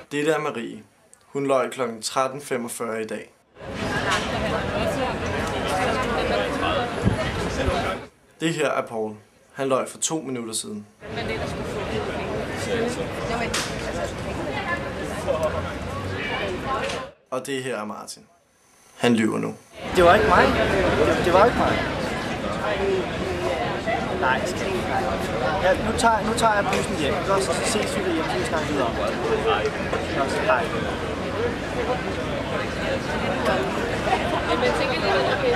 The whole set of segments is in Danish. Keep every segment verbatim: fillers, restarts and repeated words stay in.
Det er Marie. Hun løj klokken tretten femogfyrre i dag. Det her er Paul. Han løj for to minutter siden. Og det her er Martin. Han lyver nu. Det var ikke mig. Det, det var ikke mig. Nej, skal ikke. Ja, nu, tager, nu tager jeg bussen hjem. Så ses vi derhjemme, så vi snakker videre om det. Hej. Jeg tænker lidt, okay.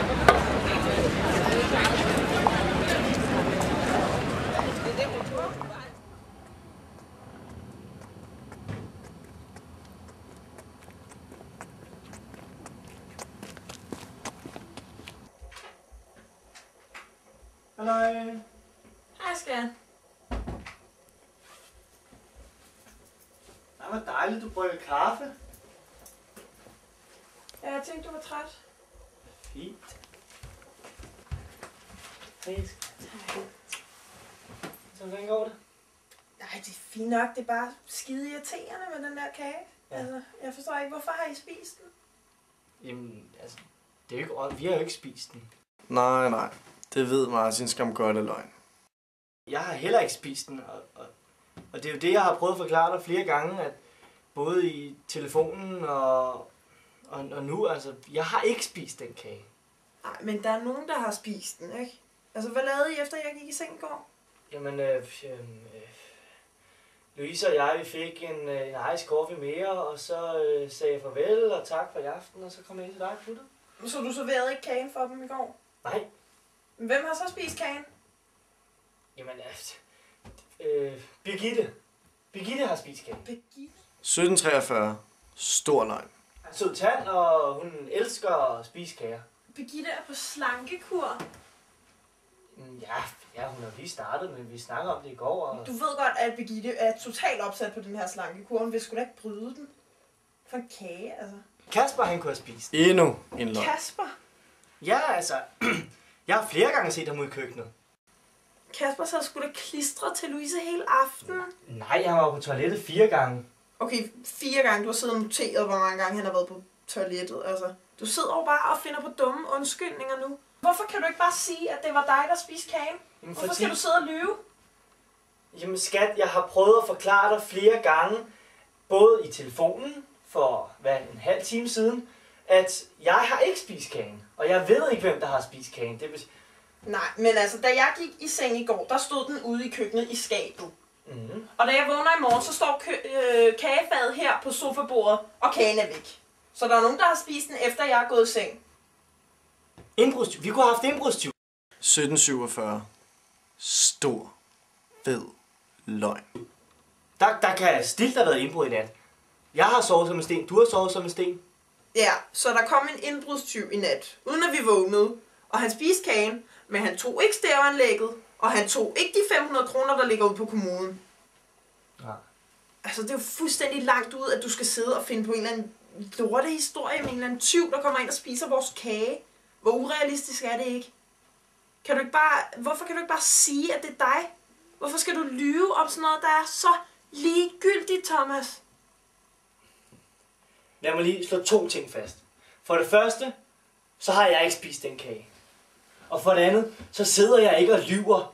Hej. Hej, skat. Det var dejligt, du brygger kaffe. Ja, jeg tænkte, du var træt. Fint. Hej, skat. Så hvordan går det? Nej, det er fint nok. Det er bare skide irriterende med den der kage. Ja. Altså, jeg forstår ikke, hvorfor har I spist den? Jamen, altså, det er jo ikke, vi har jo ikke spist den. Nej, nej. Det ved Martin skam godt af løgn. Jeg har heller ikke spist den, og, og, og det er jo det, jeg har prøvet at forklare dig flere gange, at både i telefonen og, og, og nu, altså, jeg har ikke spist den kage. Nej, men der er nogen, der har spist den, ikke? Altså, hvad lavede I efter, jeg gik i seng i går? Jamen, øh, øh, Louise og jeg, vi fik en, øh, en ice coffee mere, og så øh, sagde jeg farvel og tak for i aften, og så kom jeg ind til dig og puttede. Så du serverede ikke kagen for dem i går? Nej. Men hvem har så spist kagen? Jamen, øh, øh, Birgitte. Birgitte har spist kagen. Birgitte? sytten treogfyrre. Stor løgn. Sød tand, og hun elsker at spise kager. Birgitte er på slankekur. Ja, ja, hun har lige startet, men vi snakker om det i går. Og... Du ved godt, at Birgitte er totalt opsat på den her slankekur. Hun vil sgu da ikke bryde den. For en kage, altså. Kasper, han kunne have spist. Endnu en løgn. Kasper? Ja, altså, jeg har flere gange set ham ude i køkkenet. Kasper så skulle da klistre til Louise hele aftenen. Nej, han var på toilettet fire gange. Okay, fire gange. Du har siddet og noteret, hvor mange gange han har været på toilettet. Altså, du sidder jo bare og finder på dumme undskyldninger nu. Hvorfor kan du ikke bare sige, at det var dig, der spiste kagen? Jamen, Hvorfor fordi... skal du sidde og lyve? Jamen skat, jeg har prøvet at forklare dig flere gange, både i telefonen for hvad, en halv time siden, at jeg har ikke spist kagen. Og jeg ved ikke, hvem der har spist kagen. Det vil... Nej, men altså, da jeg gik i seng i går, der stod den ude i køkkenet i skabet. Mm-hmm. Og da jeg vågner i morgen, så står kø- øh, kagefadet her på sofabordet, og kagen er væk. Så der er nogen, der har spist den, efter jeg er gået i seng. Indbrudstyv. Vi kunne have haft indbrudstyv. sytten syvogfyrre. Stor, fed løgn. Der, der kan stilt have været indbrud i nat. Jeg har sovet som en sten. Du har sovet som en sten. Ja, så der kom en indbrudstyv i nat, uden at vi vågnede. Og han spiste kagen, men han tog ikke stævanlægget, og han tog ikke de fem hundrede kroner, der ligger ude på kommunen. Ja. Altså, det er jo fuldstændig langt ud, at du skal sidde og finde på en eller anden lorte historie med en eller anden tyv, der kommer ind og spiser vores kage. Hvor urealistisk er det ikke? Kan du ikke bare, hvorfor kan du ikke bare sige, at det er dig? Hvorfor skal du lyve om sådan noget, der er så ligegyldigt, Thomas? Lad mig lige slå to ting fast. For det første, så har jeg ikke spist den kage. Og for det andet, så sidder jeg ikke og lyver.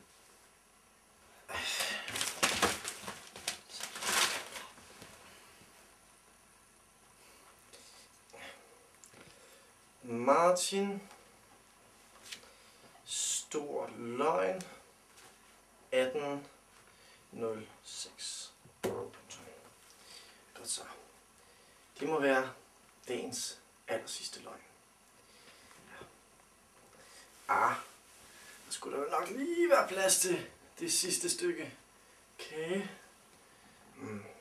Martin. Stor løgn. atten nul seks. Godt så. Det må være dagens aller sidste løgn. Ja. Ah, der skulle der nok lige være plads til det sidste stykke kage. Mm.